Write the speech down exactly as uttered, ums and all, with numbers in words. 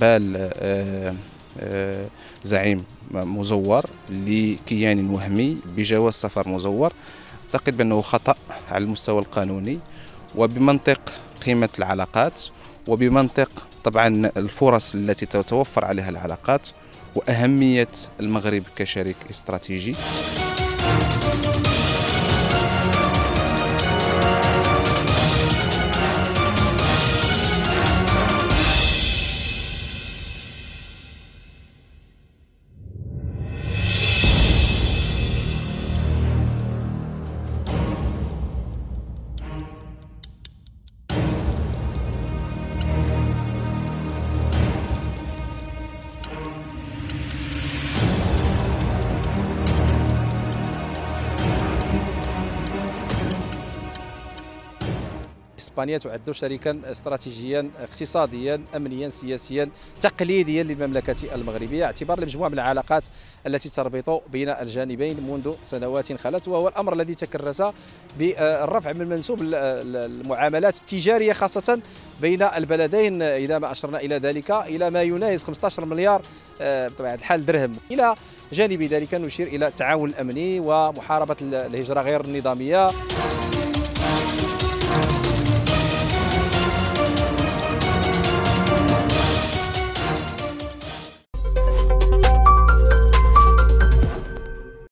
استقبال زعيم مزور لكيان وهمي بجواز سفر مزور، أعتقد بأنه خطأ على المستوى القانوني وبمنطق قيمة العلاقات وبمنطق طبعا الفرص التي تتوفر عليها العلاقات وأهمية المغرب كشريك استراتيجي. إسبانيا تعد شريكا استراتيجيا اقتصاديا أمنيا سياسيا تقليديا للمملكة المغربية، اعتبار لمجموعة من العلاقات التي تربط بين الجانبين منذ سنوات خلت، وهو الأمر الذي تكرس بالرفع من منسوب المعاملات التجارية خاصة بين البلدين، إذا ما أشرنا إلى ذلك إلى ما يناهز خمسة عشر مليار بطبيعة الحال درهم. إلى جانب ذلك نشير إلى التعاون الأمني ومحاربة الهجرة غير النظامية.